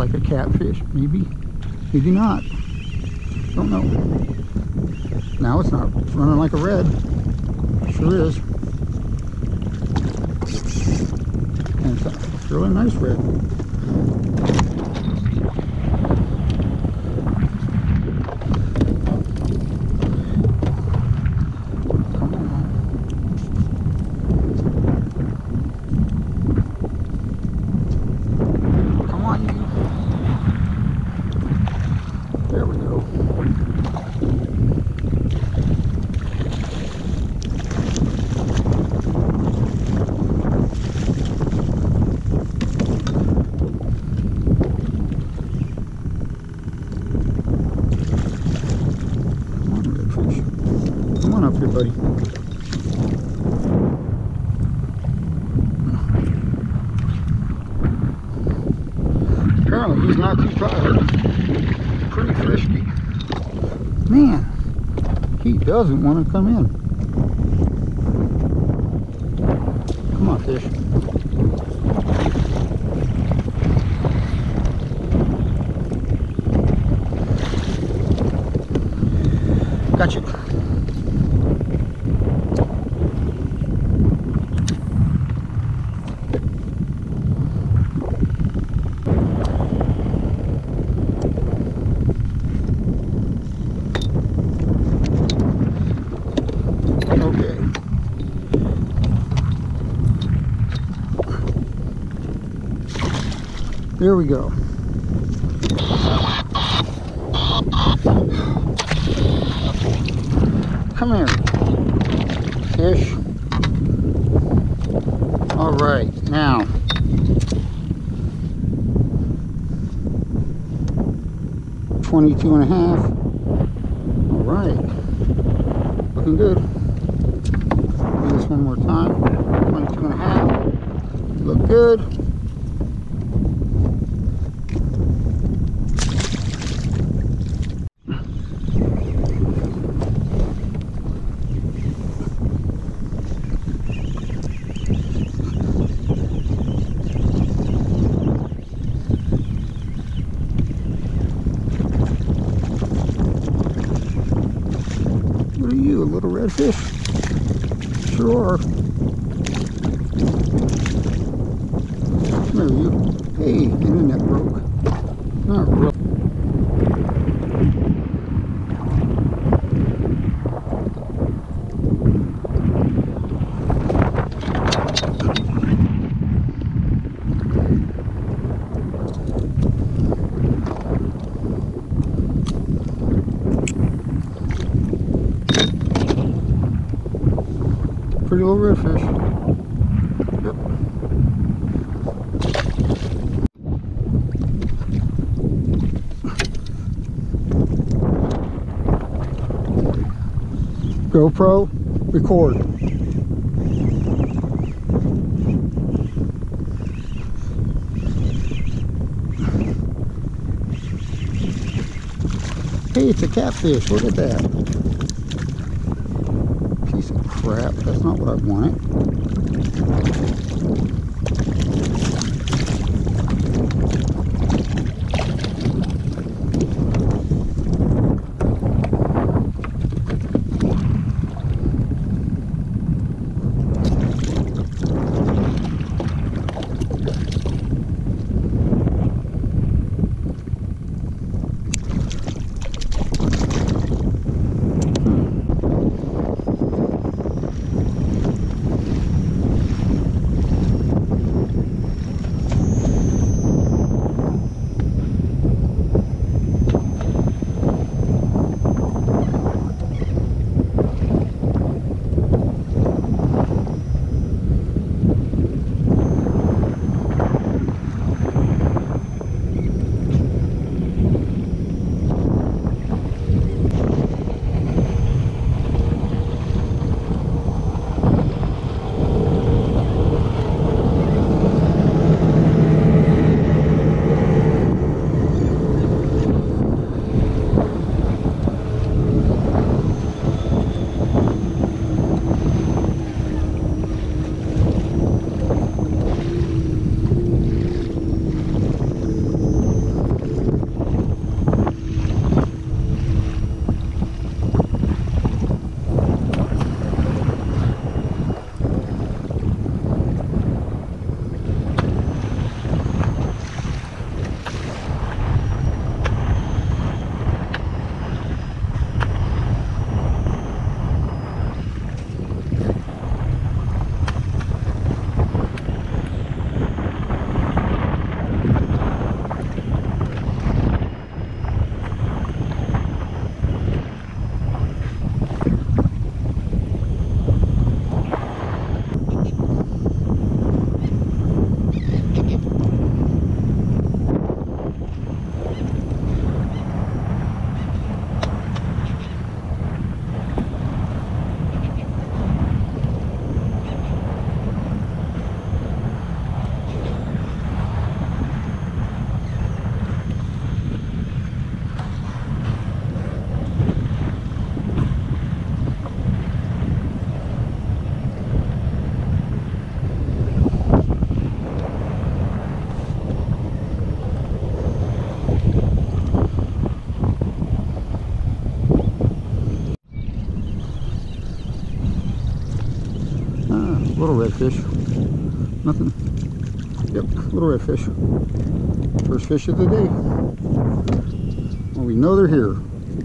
like a catfish, maybe, maybe not. Don't know. Now it's not. It's running like a red. Sure is. And it's a really nice red. Come on up here, buddy. Apparently he's not too tired. Pretty frisky. Man, he doesn't want to come in. Come on, fish. Gotcha. Okay. There we go. Come here, fish. All right, now. $22.5. All right, looking good. Do this one more time. 22.5. Look good. What are you, a little redfish? Sure are. Come here, you. Hey, the internet broke. Not broke. Pretty little redfish. Yep. GoPro, record. Hey, it's a catfish. Look at that. Piece of crap. That's not what I wanted. Little redfish. Nothing. Yep, little redfish. First fish of the day. Well, we know they're here.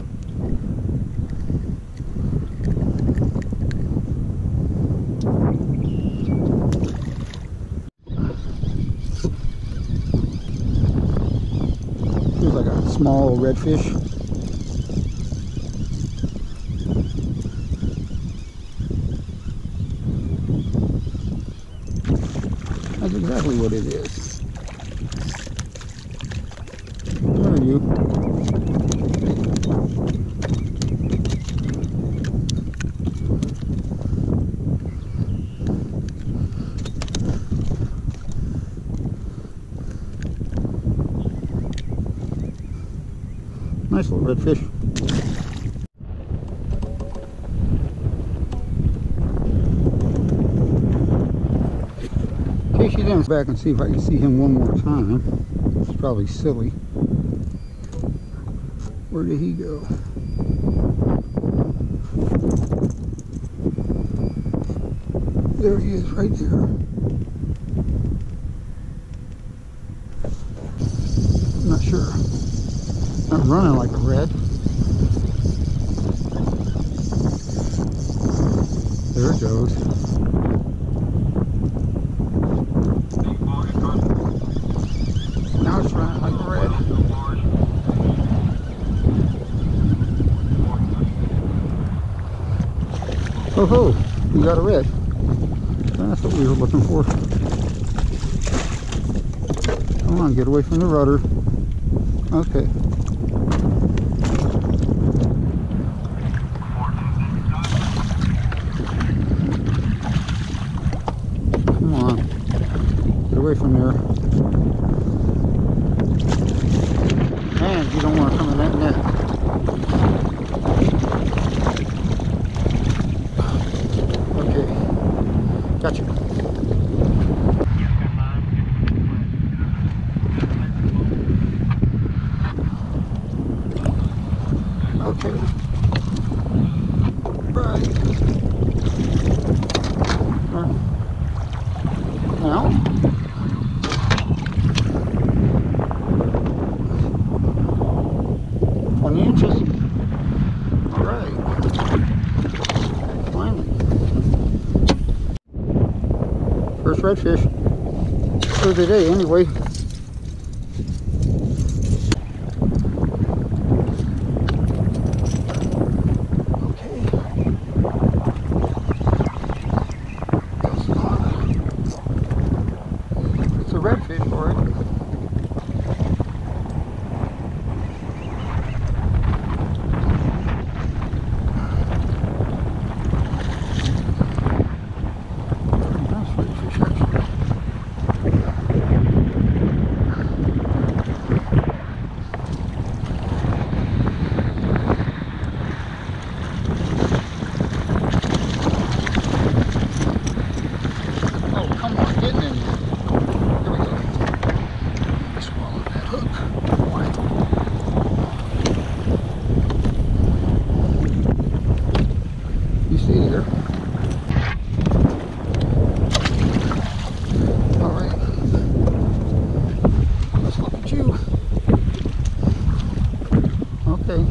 Here's like a small redfish. That's exactly what it is. Where are you? Nice little redfish. In case you didn't back and see if I can see him one more time. It's probably silly. Where did he go? There he is, right there. I'm not sure. Not running like a red. There it goes. Now it's running like a red. Oh ho, we got a red. That's what we were looking for. Come on, get away from the rudder. Okay. Come on. Get away from there. Man, you don't want to come in that net. Okay. Gotcha. Okay. Right. Now. 20 inches. All right. Finally. First redfish for the day, anyway. Redfish for it. Nice redfish, actually. Oh, come on, getting in there. You stay there. All right. Let's look at you. Okay.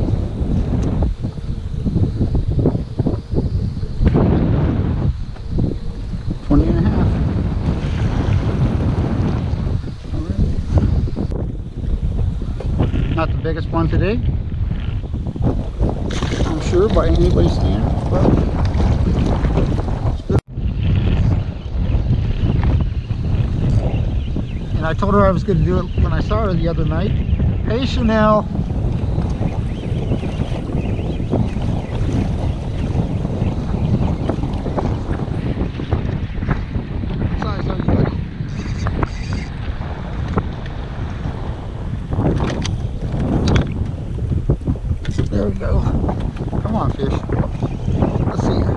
$20.5. All right. Not the biggest one today, I'm sure, by anybody's standard, but it's good. And I told her I was going to do it when I saw her the other night. Hey, Chanel. Size are you, buddy? There we go. Come on, fish. Let's see here.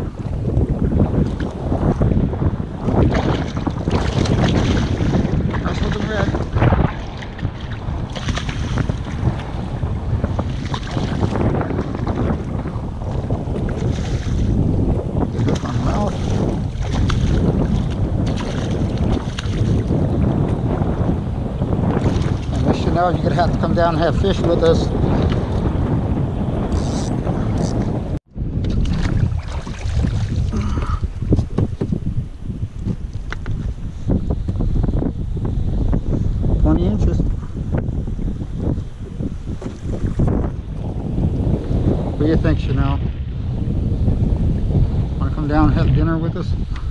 Nice looking red. Get hook on the mouth. Chanel, you're gonna have to come down and have fish with us. Inches. What do you think, Chanel? Want to come down and have dinner with us?